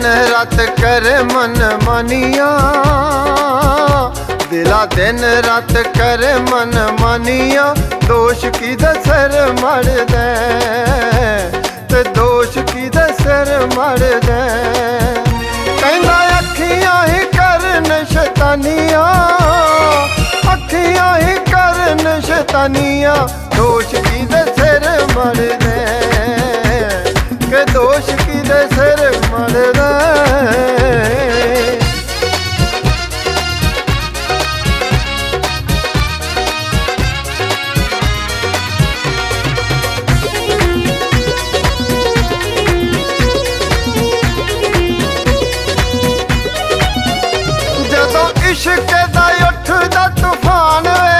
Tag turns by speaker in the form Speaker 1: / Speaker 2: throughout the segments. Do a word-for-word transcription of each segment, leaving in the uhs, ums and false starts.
Speaker 1: रात करे मन मानिया, दिला दिन रात करे मन मानिया। दोष की दसर मर दे ते दोष की दसर मर दे। कहना अखियां ही करन शैतानिया, अखियां ही करन शैतानिया। दोष की दसर मर दे के दोष की दसर मर दे। जदों इश्क दा उठदा तूफान वे,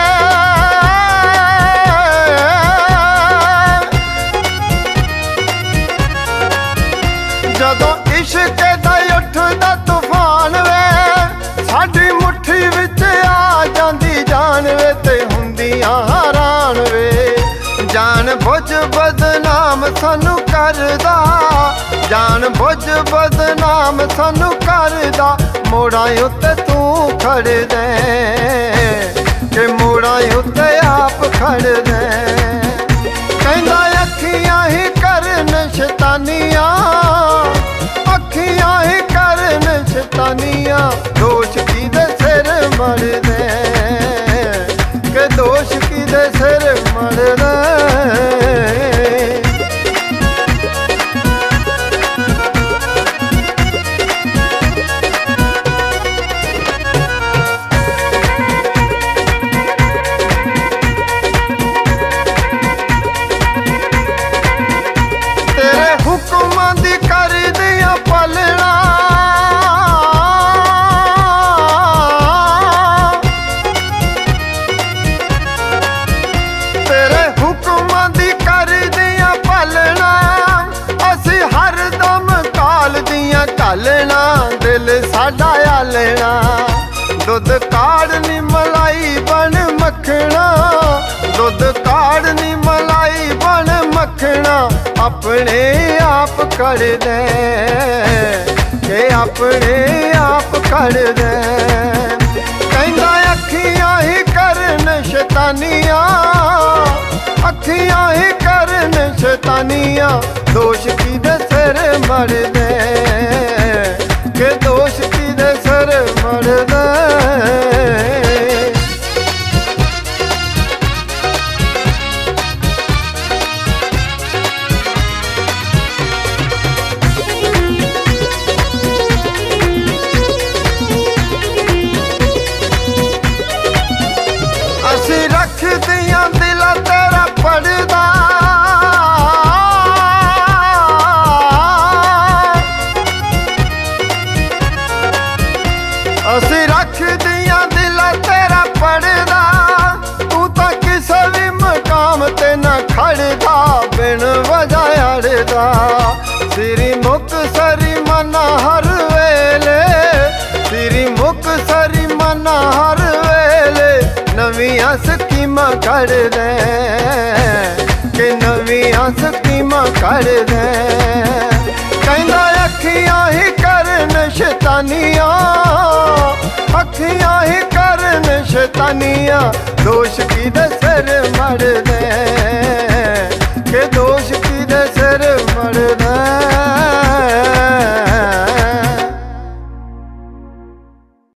Speaker 1: जदों इश्क दा उठदा तूफान वे, साडी मुट्ठी विच आ जांदी जान वे ते हुंदियां हैरान वे। जान बुझ बदनाम सानू करदा, जान बुझ बदनाम सानू करदा। मोड़ा उत्ते तू खड़ दे के मोड़ा उत्ते आप खड़ दे। कहंदा अखियां ही करन शैतानिया, अखियां ही करन शैतानिया। दोष की दे सिर मर दे के दोष की दे सिर मर दे। तेरे हुक्मां दी कर दिया पलना, तेरे हुक्मां दी कर दिया पलना। असी हर दम काल दिया घालना, दिल साडा आलना। दुध काढ़नी मलाई बन मखना, दुध काढ़नी मलाई बन मखना। अपने आप कर दे के अपने आप कर दे। कहंदा अखियां ही करन शैतानिया, अखियां ही करन शैतानिया। दोष की दे सिर मर दे के दोष की दे सिर मर दे। असी रख दिया दिला तेरा पड़दा, असी रख दिया दिला तेरा पड़दा। तू तो किसी भी मकाम ते न खड़दा, बिन वजह अड़दा। सिरी मुक्तसरी मना हर वेले, सिरी मुक्तसरी मना हर वेले। नवियां स्कीमां कढ़ दे के नवियां स्कीमां कढ़ दे। कहंदा अखियां ही करन शैतानिया, अखियां ही करन शैतानिया। दोष की दे सिर मर दे